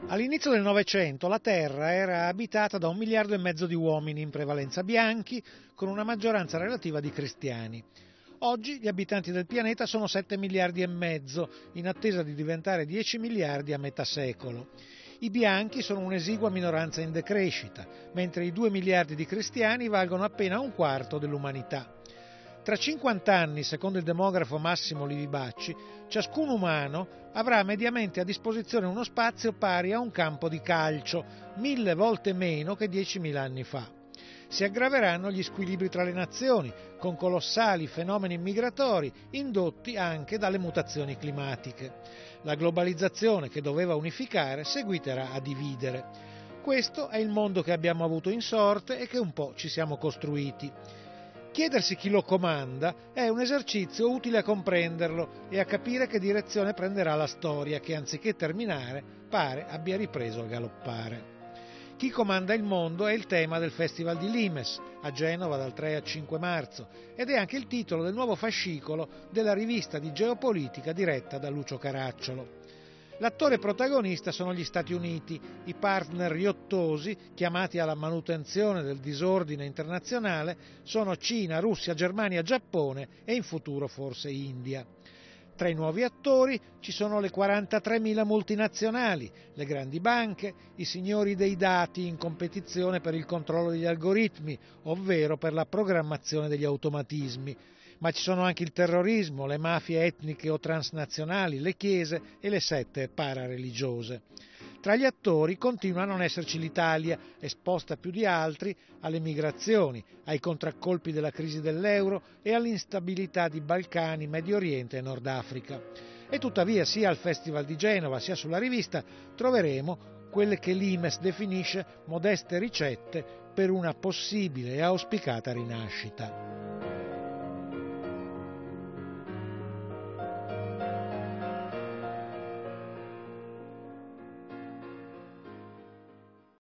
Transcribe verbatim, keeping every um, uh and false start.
All'inizio del Novecento la Terra era abitata da un miliardo e mezzo di uomini, in prevalenza bianchi, con una maggioranza relativa di cristiani. Oggi gli abitanti del pianeta sono sette miliardi e mezzo, in attesa di diventare dieci miliardi a metà secolo. I bianchi sono un'esigua minoranza in decrescita, mentre i due miliardi di cristiani valgono appena un quarto dell'umanità. Tra cinquanta anni, secondo il demografo Massimo Livi Bacci, ciascun umano avrà mediamente a disposizione uno spazio pari a un campo di calcio, mille volte meno che diecimila anni fa. Si aggraveranno gli squilibri tra le nazioni, con colossali fenomeni migratori indotti anche dalle mutazioni climatiche. La globalizzazione, che doveva unificare, seguiterà a dividere. Questo è il mondo che abbiamo avuto in sorte e che un po' ci siamo costruiti. Chiedersi chi lo comanda è un esercizio utile a comprenderlo e a capire che direzione prenderà la storia che, anziché terminare, pare abbia ripreso a galoppare. Chi comanda il mondo è il tema del Festival di Limes, a Genova dal tre al cinque marzo, ed è anche il titolo del nuovo fascicolo della rivista di geopolitica diretta da Lucio Caracciolo. L'attore protagonista sono gli Stati Uniti, i partner riottosi chiamati alla manutenzione del disordine internazionale sono Cina, Russia, Germania, Giappone e in futuro forse India. Tra i nuovi attori ci sono le quarantatremila multinazionali, le grandi banche, i signori dei dati in competizione per il controllo degli algoritmi, ovvero per la programmazione degli automatismi. Ma ci sono anche il terrorismo, le mafie etniche o transnazionali, le chiese e le sette parareligiose. Tra gli attori continua a non esserci l'Italia, esposta più di altri alle migrazioni, ai contraccolpi della crisi dell'euro e all'instabilità di Balcani, Medio Oriente e Nord Africa. E tuttavia sia al Festival di Genova sia sulla rivista troveremo quelle che Limes definisce modeste ricette per una possibile e auspicata rinascita.